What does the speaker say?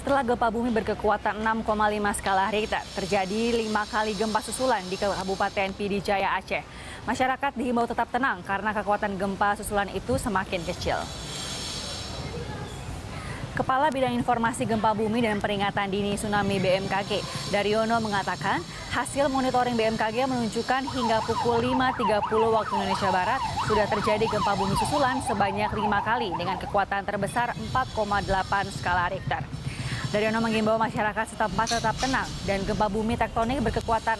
Setelah gempa bumi berkekuatan 6,5 skala Richter, terjadi 5 kali gempa susulan di Kabupaten Pidijaya, Aceh. Masyarakat dihimbau tetap tenang karena kekuatan gempa susulan itu semakin kecil. Kepala Bidang Informasi Gempa Bumi dan Peringatan Dini Tsunami BMKG, Daryono mengatakan hasil monitoring BMKG menunjukkan hingga pukul 5.30 waktu Indonesia Barat sudah terjadi gempa bumi susulan sebanyak 5 kali dengan kekuatan terbesar 4,8 skala Richter. Daryono mengimbau masyarakat setempat tetap tenang dan gempa bumi tektonik berkekuatan